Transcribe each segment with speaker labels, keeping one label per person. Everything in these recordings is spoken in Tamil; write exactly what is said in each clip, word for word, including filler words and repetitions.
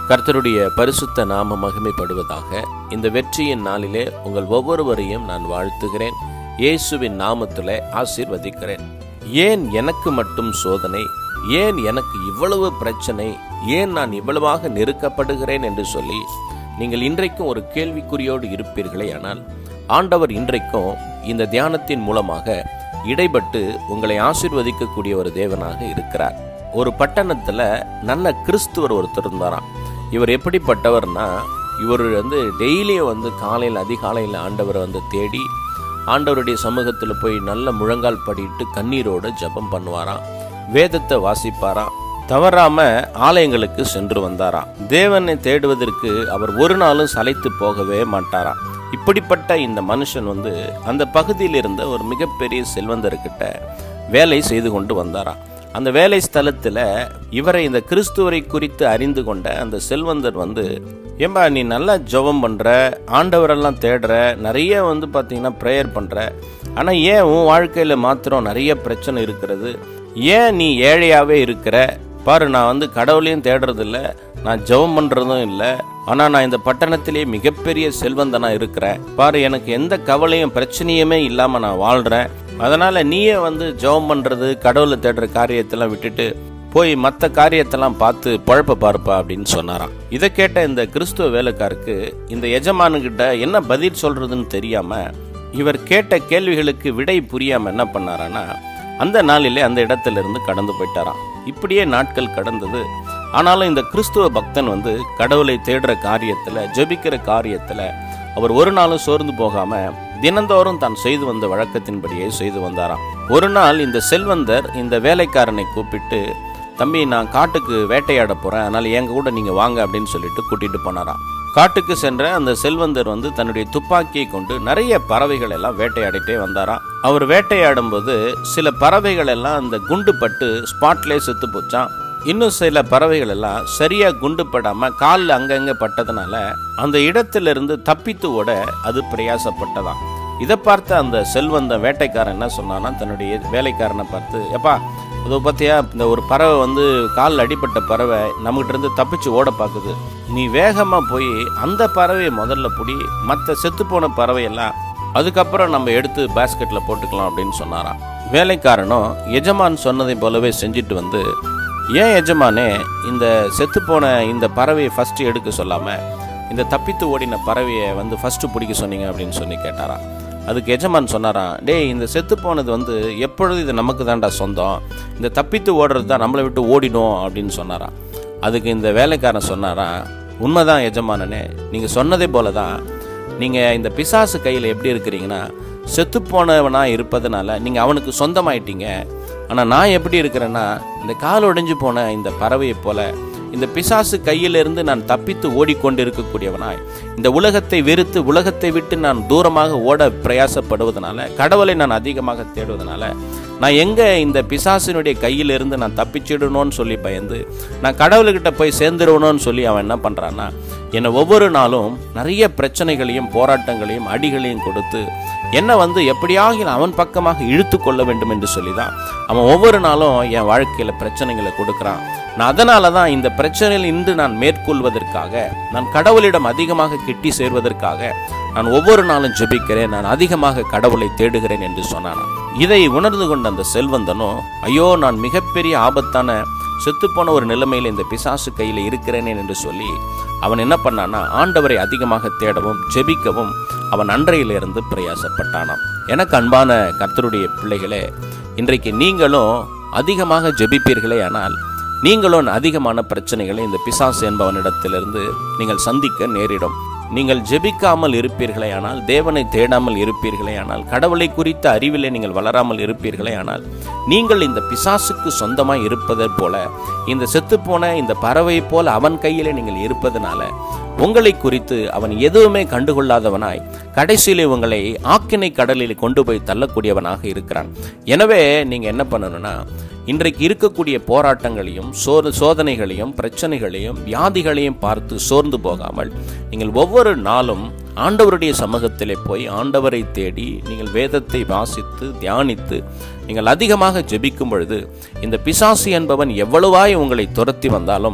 Speaker 1: கர்த்தருடைய பரிசுத்த நாம மகிமைப்படுவதாக. இந்த வெற்றியின் நாளிலே உங்கள் ஒவ்வொருவரையும் நான் வாழ்த்துகிறேன். இயேசுவின் நாமத்திலே ஆசீர்வதிக்கிறேன். ஏன் எனக்கு மட்டும் சோதனை? ஏன் எனக்கு இவ்வளவு பிரச்சனை? ஏன் நான் இவ்வளவாக நெருக்கப்படுகிறேன் என்று சொல்லி நீங்கள் இன்றைக்கும் ஒரு கேள்விக்குறியோடு இருப்பீர்களே. ஆனால் ஆண்டவர் இன்றைக்கும் இந்த தியானத்தின் மூலமாக இடைப்பட்டு உங்களை ஆசீர்வதிக்கக்கூடிய ஒரு தேவனாக இருக்கிறார். ஒரு பட்டணத்துல நல்ல கிறிஸ்துவர் ஒருத்தர் இருந்தாராம். இவர் எப்படிப்பட்டவர்னா, இவர் வந்து டெய்லியும் வந்து காலையில் அதிகாலையில் ஆண்டவரை வந்து தேடி ஆண்டவருடைய சமூகத்தில் போய் நல்ல முழங்கால் படிட்டு கண்ணீரோடு ஜெபம் பண்ணுவாராம். வேதத்தை வாசிப்பாராம். தவறாம ஆலயங்களுக்கு சென்று வந்தாராம். தேவனை தேடுவதற்கு அவர் ஒரு நாளும் சளைத்து போகவே மாட்டாராம். இப்படிப்பட்ட இந்த மனுஷன் வந்து அந்த பகுதியில் இருந்த ஒரு மிகப்பெரிய செல்வந்தர்கிட்ட வேலை செய்து கொண்டு வந்தாராம். அந்த வேலை ஸ்தலத்தில் இவரை இந்த கிறிஸ்துவரை குறித்து அறிந்து கொண்ட அந்த செல்வந்தர் வந்து, ஏம்பா நீ நல்லா ஜெபம் பண்ணுற, ஆண்டவரெல்லாம் தேடுற, நிறைய வந்து பார்த்தீங்கன்னா ப்ரேயர் பண்ணுற, ஆனால் ஏன் உன் வாழ்க்கையில் மாத்திரம் நிறைய பிரச்சனை இருக்கிறது? ஏன் நீ ஏழையாகவே இருக்கிற? பாரு, நான் வந்து கடவுளையும் தேடுறதில்ல, நான் ஜெபம் பண்ணுறதும் இல்லை, ஆனால் நான் இந்த பட்டணத்திலே மிகப்பெரிய செல்வந்தனாக இருக்கிறேன். பாரு, எனக்கு எந்த கவலையும் பிரச்சனையுமே இல்லாமல் நான் வாழ்கிறேன். அதனால் நீயே வந்து ஜெபம் பண்ணுறது, கடவுளை தேடுற காரியத்தெல்லாம் விட்டுட்டு போய் மற்ற காரியத்தெல்லாம் பார்த்து பழப்ப பாருப்பா அப்படின்னு சொன்னாராம். இதை கேட்ட இந்த கிறிஸ்துவ வேலைக்காருக்கு இந்த எஜமானுக்கிட்ட என்ன பதில் சொல்றதுன்னு தெரியாம, இவர் கேட்ட கேள்விகளுக்கு விடை புரியாம என்ன பண்ணாரான்னா, அந்த நாளிலே அந்த இடத்துல இருந்து கடந்து போயிட்டாராம். இப்படியே நாட்கள் கடந்தது. ஆனாலும் இந்த கிறிஸ்துவ பக்தன் வந்து கடவுளை தேடுற காரியத்துல, ஜெபிக்கிற காரியத்துல அவர் ஒரு நாளும் சோர்ந்து போகாம தினந்தோறும் தான் செய்து வந்த வழக்கத்தின்படியே செய்து வந்தாராம். ஒரு நாள் இந்த செல்வந்தர் இந்த வேலைக்காரனை கூப்பிட்டு, தம்பி நான் காட்டுக்கு வேட்டையாட போறேன், அதனால எங்க கூட நீங்க வாங்க அப்படின்னு சொல்லிட்டு கூட்டிட்டு போனாராம். காட்டுக்கு சென்ற அந்த செல்வந்தர் வந்து தன்னுடைய துப்பாக்கியை கொண்டு நிறைய பறவைகள் எல்லாம் வேட்டையாடிட்டே வந்தாராம். அவர் வேட்டையாடும் போது சில பறவைகள் எல்லாம் அந்த குண்டு பட்டு ஸ்பாட்லேயே செத்து போச்சான். இன்னும் சில பறவைகள் எல்லாம் சரியா குண்டு படாம காலில் அங்கங்க பட்டதுனால அந்த இடத்திலிருந்து தப்பித்து ஓட அது பிரயாசப்பட்டதாம். இதை பார்த்த அந்த செல்வந்த வேட்டைக்காரன் என்ன சொன்னான்னா, தன்னுடைய வேலைக்காரனை பார்த்து, எப்பா அதை பத்தியா, இந்த ஒரு பறவை வந்து காலில் அடிப்பட்ட பறவை நம்மகிட்ட இருந்து தப்பிச்சு ஓட பார்க்குது, நீ வேகமா போய் அந்த பறவையை முதல்ல புடி, மற்ற செத்து போன பறவையெல்லாம் அதுக்கப்புறம் நம்ம எடுத்து பாஸ்கெட்ல போட்டுக்கலாம் அப்படின்னு சொன்னாராம். வேலைக்காரனும் எஜமான் சொன்னதை போலவே செஞ்சுட்டு வந்து, ஏன் எஜமானே இந்த செத்து போன இந்த பறவையை ஃபர்ஸ்ட் எடுக்க சொல்லாம இந்த தப்பித்து ஓடின பறவையை வந்து ஃபர்ஸ்ட் பிடிக்க சொன்னீங்க அப்படின்னு சொல்லி கேட்டாராம். அதுக்கு எஜமான் சொன்னாராம், டேய் இந்த செத்து போனது வந்து எப்பொழுது இது நமக்கு தான்டா சொந்தம், இந்த தப்பித்து ஓடுறது தான் நம்மளை விட்டு ஓடிடும் அப்படின்னு சொன்னாராம். அதுக்கு இந்த வேலைக்காரன் சொன்னாராம், உண்மைதான் எஜமானனே, நீங்கள் சொன்னதே போல தான், நீங்கள் இந்த பிசாசு கையில் எப்படி இருக்கிறீங்கன்னா, செத்து போனவனா இருப்பதனால நீங்கள் அவனுக்கு சொந்தமாயிட்டீங்க. ஆனால் நான் எப்படி இருக்கிறேன்னா, இந்த கால் உடைஞ்சு போன இந்த பறவையை போல இந்த பிசாசு கையிலிருந்து நான் தப்பித்து ஓடிக்கொண்டு இருக்கக்கூடியவனாய், இந்த உலகத்தை வெறுத்து உலகத்தை விட்டு நான் தூரமாக ஓட பிரயாசப்படுவதனால, கடவுளை நான் அதிகமாக தேடுவதனால, நான் எங்கே இந்த பிசாசினுடைய கையிலிருந்து நான் தப்பிச்சிடணும்னு சொல்லி பயந்து நான் கடவுள்கிட்ட போய் சேர்ந்துடணும்னு சொல்லி அவன் என்ன பண்ணுறான்னா, என்னை ஒவ்வொரு நாளும் நிறைய பிரச்சனைகளையும் போராட்டங்களையும் அடிகளையும் கொடுத்து என்னை வந்து எப்படியாக அவன் பக்கமாக இழுத்து கொள்ள வேண்டும் என்று சொல்லி தான் அவன் ஒவ்வொரு நாளும் என் வாழ்க்கையில் பிரச்சனைகளை கொடுக்குறான். நான் அதனால தான் இந்த பிரச்சனையில் இன்று நான் மேற்கொள்வதற்காக, நான் கடவுளிடம் அதிகமாக கிட்டி சேர்வதற்காக நான் ஒவ்வொரு நாளும் ஜெபிக்கிறேன், நான் அதிகமாக கடவுளை தேடுகிறேன் என்று சொன்னான். இதை உணர்ந்து கொண்ட அந்த செல்வந்தனும், ஐயோ நான் மிகப்பெரிய ஆபத்தான செத்துப்போன ஒரு நிலைமையில் இந்த பிசாசு கையில் இருக்கிறேனே என்று சொல்லி அவன் என்ன பண்ணான்னா, ஆண்டவரை அதிகமாக தேடவும் ஜெபிக்கவும் அவன் அன்றையிலிருந்து பிரயாசப்பட்டானாம். எனக்கு அன்பான கர்த்தருடைய பிள்ளைகளே, இன்றைக்கு நீங்களும் அதிகமாக ஜெபிப்பீர்களே, ஆனால் நீங்களும் அதிகமான பிரச்சனைகளை இந்த பிசாசு என்பவனிடத்திலிருந்து நீங்கள் சந்திக்க நேரிடும். நீங்கள் ஜெபிக்காமல் இருப்பீர்களே ஆனால், தேவனை தேடாமல் இருப்பீர்களே ஆனால், கடவுளை குறித்த அறிவிலே நீங்கள் வளராமல் இருப்பீர்களே ஆனால், நீங்கள் இந்த பிசாசுக்கு சொந்தமாய் இருப்பதை போல, இந்த செத்துப்போன இந்த பறவை போல அவன் கையிலே நீங்கள் இருப்பதனால உங்களை குறித்து அவன் எதுவுமே கண்டுகொள்ளாதவனாய் கடைசியிலே உங்களை ஆக்கினை கடலில் கொண்டு போய் தள்ளக்கூடியவனாக இருக்கிறான். எனவே நீங்க என்ன பண்ணணும்னா, இன்றைக்கு இருக்கக்கூடிய போராட்டங்களையும் சோ சோதனைகளையும் பிரச்சனைகளையும் வியாதிகளையும் பார்த்து சோர்ந்து போகாமல், நீங்கள் ஒவ்வொரு நாளும் ஆண்டவருடைய சமூகத்திலே போய் ஆண்டவரை தேடி நீங்கள் வேதத்தை வாசித்து தியானித்து நீங்கள் அதிகமாக ஜெபிக்கும் பொழுது, இந்த பிசாசு என்பவன் எவ்வளவாய் உங்களை துரத்தி வந்தாலும்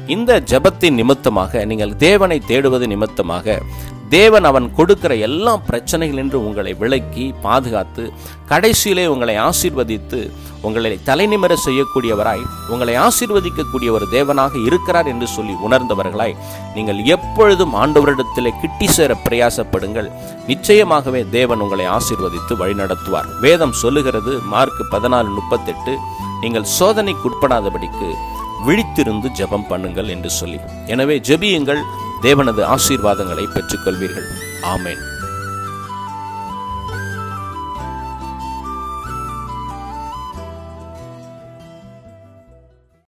Speaker 1: இந்த ஜெபத்தின் நிமித்தமாக நீங்கள் தேவனை தேடுவது நிமித்தமாக தேவன் அவன் கொடுக்கிற எல்லா பிரச்சனைகளின்று உங்களை விலக்கி பாதுகாத்து கடைசியிலே உங்களை ஆசீர்வதித்து உங்களை தலைநிமிர செய்யக்கூடியவராய் உங்களை ஆசீர்வதிக்கக்கூடிய ஒரு தேவனாக இருக்கிறார் என்று சொல்லி உணர்ந்தவர்களாய் நீங்கள் எப்பொழுதும் ஆண்டவரிடத்திலே கிட்டி சேர பிரயாசப்படுங்கள். நிச்சயமாகவே தேவன் உங்களை ஆசீர்வதித்து வழிநடத்துவார். வேதம் சொல்லுகிறது மார்க் பதினாலு முப்பத்தெட்டு, நீங்கள் சோதனைக்கு உட்படாதபடிக்கு விழித்திருந்து ஜெபம் பண்ணுங்கள் என்று சொல்லி. எனவே ஜெபியுங்கள், தேவனது ஆசீர்வாதங்களை பெற்றுக்கொள்வீர்கள். ஆமென்.